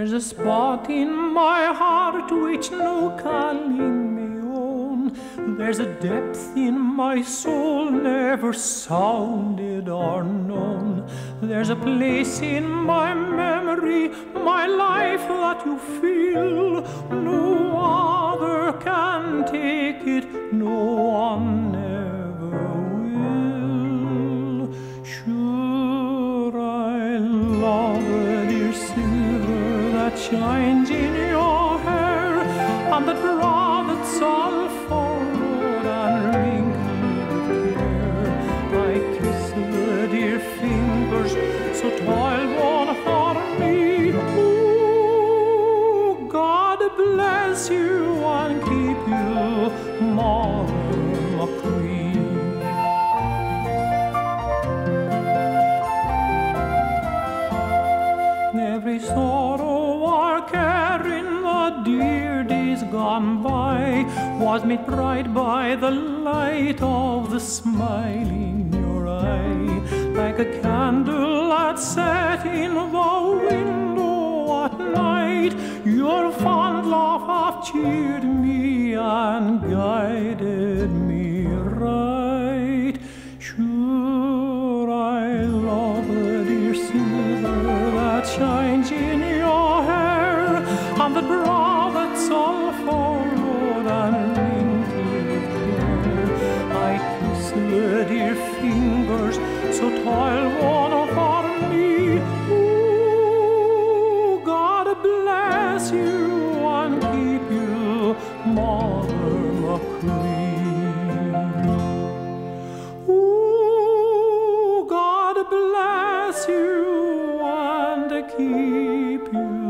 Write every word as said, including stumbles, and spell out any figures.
There's a spot in my heart which no calling may own. There's a depth in my soul never sounded or known. There's a place in my memory, my life that you feel. No other can take it, no one ever will. Sure, I love the dear silver that shines in your hair, and the brow that's all furrowed and wrinkled with care. I kiss the dear fingers so toil-worn for me. Ooh, God bless you and keep you, Mother McCree. Every sorrow or care in the dear days gone by was made bright by the light of the smile in your eye. Like a candle that's set in the window at night, your fond laugh hath cheered me and guided me right. Sure, I love the dear silver that shines in your hair, and the brow that's all furrowed and wrinkled with care. I kiss the dear fingers so toil-worn for me. Ooh, God bless you and keep you, Mother McCree. Ooh, God bless you and keep you,